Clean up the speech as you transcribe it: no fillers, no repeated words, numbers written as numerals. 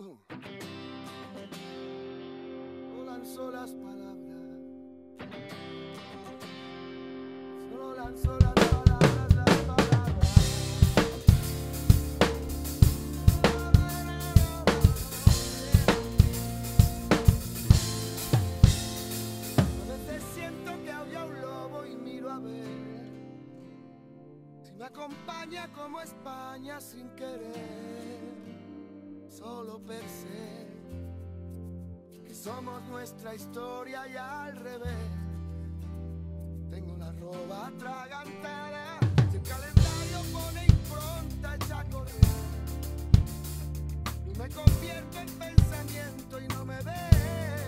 No lanzo las palabras, solo lanzo las palabras, las palabras. A veces siento que había un lobo y miro a ver si me acompaña como España sin querer. Solo pensé que somos nuestra historia y al revés. Tengo la ropa atragantada, si el calendario pone impronta echa a correr. Y me convierto en pensamiento y no me ves.